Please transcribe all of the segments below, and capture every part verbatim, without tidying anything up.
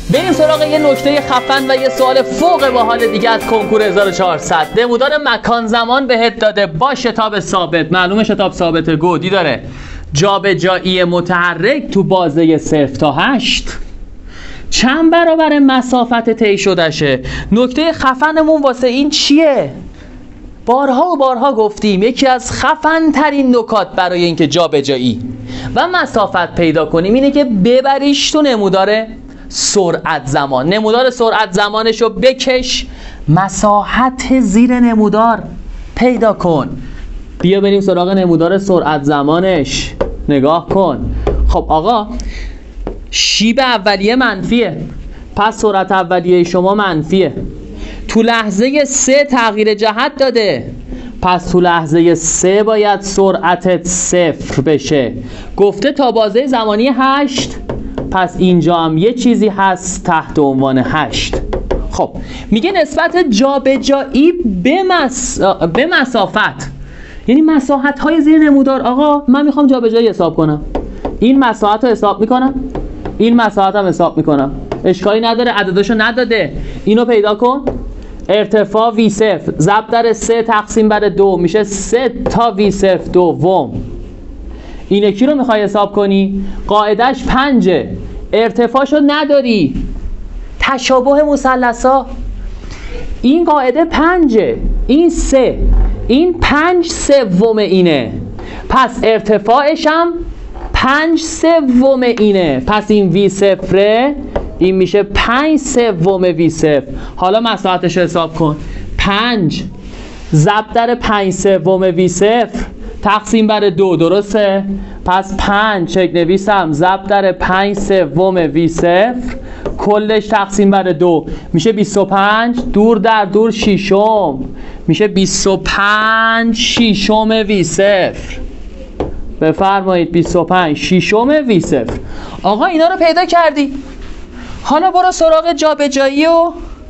بریم سراغ یه نکته خفن و یه سوال فوق باحال دیگه از کنکور هزار و چهارصد. نمودار مکان زمان بهت داده با شتاب ثابت. معلومه شتاب ثابت گودی داره. جابجایی متحرک تو بازه صفر تا هشت چند برابر مسافت طی شدهشه. نکته خفنمون واسه این چیه؟ بارها و بارها گفتیم یکی از خفن ترین نکات برای اینکه جابجایی و مسافت پیدا کنیم اینه که ببریش تو نمودار سرعت زمان. نمودار سرعت زمانش رو بکش، مساحت زیر نمودار پیدا کن. بیا بریم سراغ نمودار سرعت زمانش. نگاه کن. خب آقا شیب اولیه منفیه، پس سرعت اولیه شما منفیه. تو لحظه سه تغییر جهت داده، پس تو لحظه سه باید سرعتت صفر بشه. گفته تا بازه زمانی هشت، پس اینجا هم یه چیزی هست تحت عنوان هشت. خب میگه نسبت جابجایی به مس... به مسافت، یعنی مساحت های زیر نمودار. آقا من میخوام جابجایی حساب کنم، این مساحت رو حساب میکنم، این مساحت هم حساب میکنم، اشکالی نداره، عددشو نداده. اینو پیدا کن. ارتفاع وی صفر ضرب در سه تقسیم بر دو میشه سه تا وی صفر دوم. این یکی رو میخوای حساب کنی، قاعدش پنجه، ارتفاعشو نداری، تشابه مثلثا. این قاعده پنجه، این سه، این پنج سوم اینه، پس ارتفاعش هم پنج سوم اینه، پس این وی صفره، این میشه پنج سوم وی صفر. حالا مساحتش حساب کن. پنج ضرب در پنج سوم وی صفر تقسیم بر دو، درسته؟ پس پنج چک نویسم ضرب در پنج سوم وی صفر کلش تقسیم بر دو میشه بیست و پنج، دور در دور شیشم میشه بیست و پنج شیشم وی صفر. بفرمایید بیست و پنج شیشم وی صفر. آقا اینا رو پیدا کردی، حالا برو سراغ جابجایی و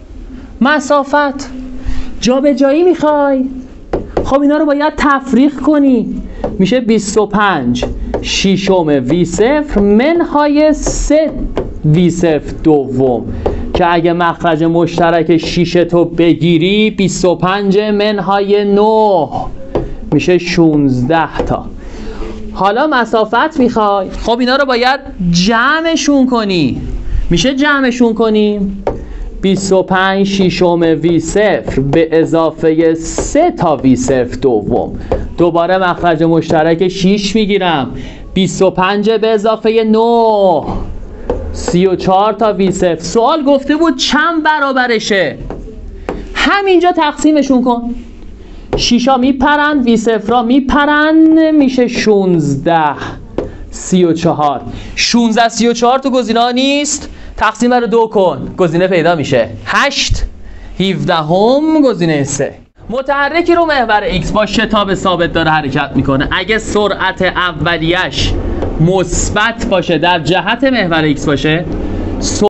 مسافت. جابجایی میخوای؟ خب اینا رو باید تفریق کنی، میشه بیست و پنج شیشم وی صفر منهای سه وی صفر دوم، که اگه مخرج مشترک شیش تو بگیری بیست و پنج منهای نه میشه شانزده تا. حالا مسافت میخوای؟ خب اینا رو باید جمعشون کنی، میشه جمعشون کنیم. بیست و پنج شیشم وی صفر به اضافه سه تا وی صفر دوم، دوباره مخرج مشترک شیش میگیرم، بیست و پنج به اضافه نه سی و چهار تا وی صفر. سوال گفته بود چند برابرشه، همینجا تقسیمشون کن. شیشا میپرن، وی صفرها میپرن، میشه شانزده سی و چهار. شانزده سی و چهار تو گزینه ها نیست، تقسیم بر دو کن، گزینه پیدا میشه هشت هفده هم گزینه سه. متحرکی رو محور X با شتاب ثابت داره حرکت میکنه. اگه سرعت اولیش مثبت باشه، در جهت محور X باشه،